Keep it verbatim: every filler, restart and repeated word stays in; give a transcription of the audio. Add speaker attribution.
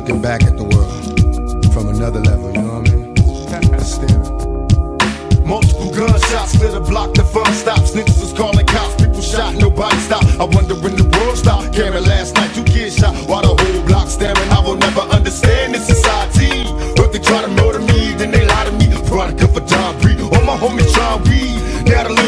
Speaker 1: looking back at the world from another level, you know what I mean? Still.
Speaker 2: Multiple gunshots, lit a block, the fun stops. Niggas was calling cops, people shot, nobody stopped. I wonder when the world stopped. Cameron last night, two kids shot, while the whole block staring. I will never understand this society. But they try to murder me, then they lie to me. Product of a John Breed, all my homies try weed. Now the